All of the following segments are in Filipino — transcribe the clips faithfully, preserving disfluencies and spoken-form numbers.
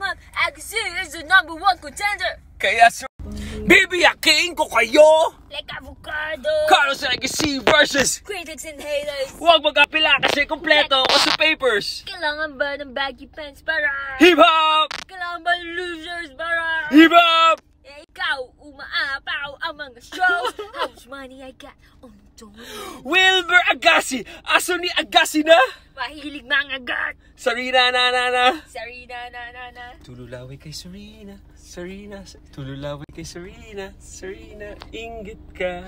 month, Agassi is the number one contender. Kaya sir, bibiyakin ko kayo! Like avocado! Carlos Agassi versus Critics and haters! huwag mag-apila kasi kompleto ako sa papers! Kailangan ba ng baggy pants para? Hip-hop! Kailangan ba ng losers para? Hip-hop! Eh, ikaw, umaapaw ang mga shows. How much money I got on Don? Wilbur Agassi! Aso ni Agassi na? Mahilig mga gat. Sarina na na na! Sarina na na na. Tululaway kay Sarina, Sarina, Tululaway kay Sarina, Sarina, inggit ka.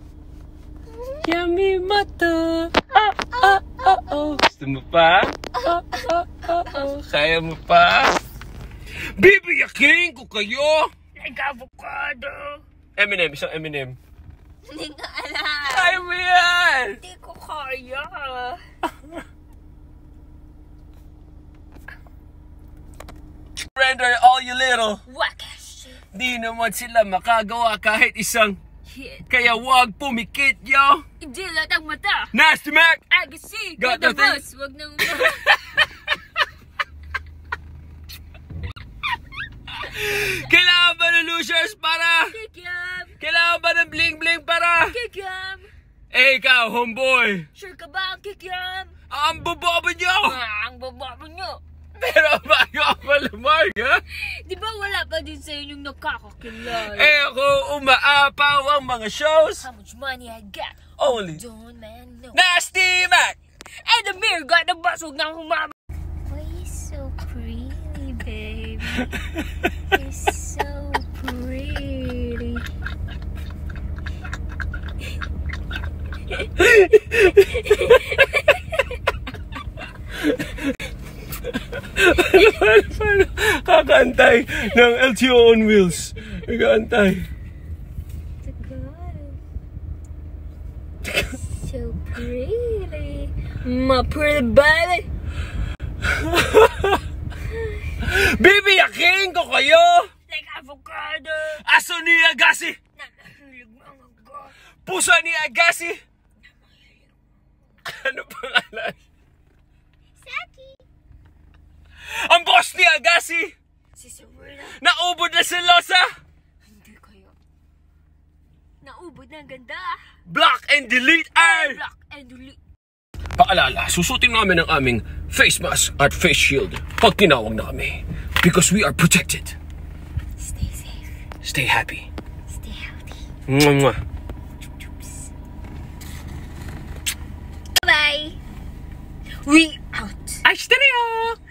Yummy mata. Oh, oh, oh, oh. Gusto mo pa? Oh, oh, oh, oh. Kaya mo pa? Bibiyakin ko kayo! Like avocado. Eminem, isang Eminem. Hindi nga alam. Kaya mo yan! Hindi ko kaya. Surrender all you little. Wakash. Di naman sila makagawa kahit isang Hit. kaya wag pumikit, yo! Hindi lahat ang mata. Nasty Mac! Agassi, Got got the nothing. bus. Wag nang... Kailangan ba ng losers para? Kikiam. Kailangan ba ng bling bling para? Kikiam. Eh ikaw, homeboy! Sure ka ba ang kikiam? Ang bobobo nyo! Ah, ang bababo nyo. Pero bago ako lumag, ha? Di ba wala pa din sa inyong nakakakilala? Eh ako umaapaw ang mga shows. How much money I got? Only Don't man know. Nasty Mac! And the mirror got the bus. Huwag nang humama. Oh, you're so pretty, baby. You're so pretty. Paano, paano? Kakantay ng L T O on wheels. Kakantay. So pretty. My pretty baby. Bibiyakin ko kayo! Like avocado. Aso ni Agassi! Nanahilig mga god. Puso ni Agassi! Ano pangalan? Saki. Ang boss ni Agassi! Si Sabrina. Naubod na si Losa! Hindi kayo. Naubod na ang ganda. Block and delete ay! Block and delete. Paalala, susutin namin ang aming face mask at face shield pag tinawag na kami. Because we are protected. Stay safe. Stay happy. Stay healthy. Mwah, mwah. Bye. We out. Ay, stereo!